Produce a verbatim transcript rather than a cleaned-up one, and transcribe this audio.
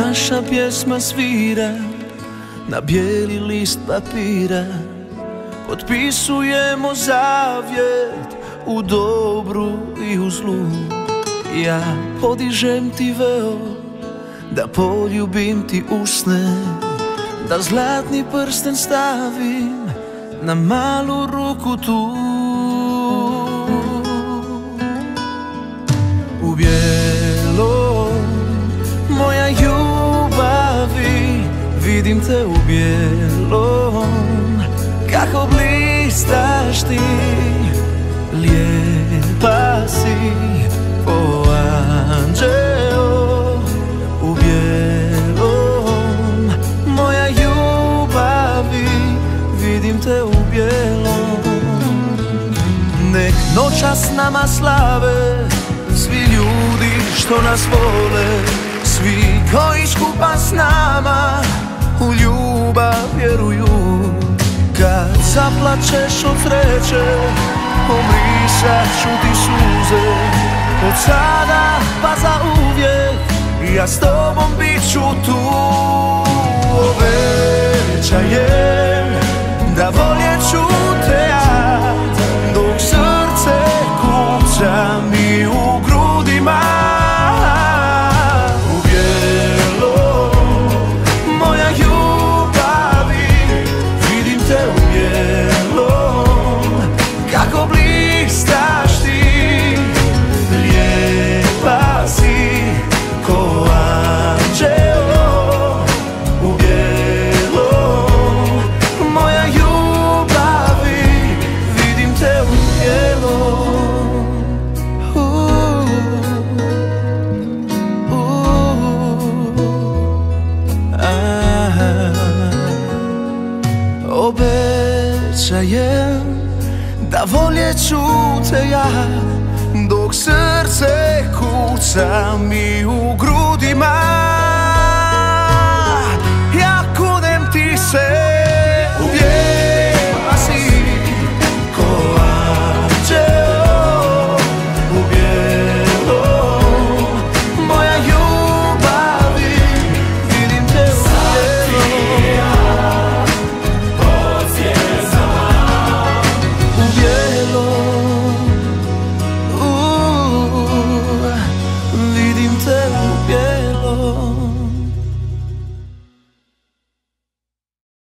naša pjesma svira na bijeli list papira. Potpisujemo zavjet u dobru i u zlu. Ja podižem ti veo da poljubim ti usne, da zlatni prsten stavim na malu ruku tu. U bijelom, moja ljubavi, vidim te u bijelom, kako blistaš ti, lijepa si ko anđeo. U bijelom, moja ljubavi, vidim te u bijelom. Nek noćas nama slave svi ljudi što nas vole, svi koji skupa s nama u ljubav vjeruju. Kad zaplačeš od sreće, omrisat ću ti suze. Od sada pa za uvijek ja s tobom bit ću tu. Obećajem da voljet ću te ja, dok srce kuca mi u grudima. U bijelom, moja ljubavi, vidim te u bijelom, kako blistaš ti, lijepa si ko anđeo. U bijelom, moja ljubavi, vidim te u bijelom. Obećajem da voljet ću te ja, dok srce kuca mi u grudima.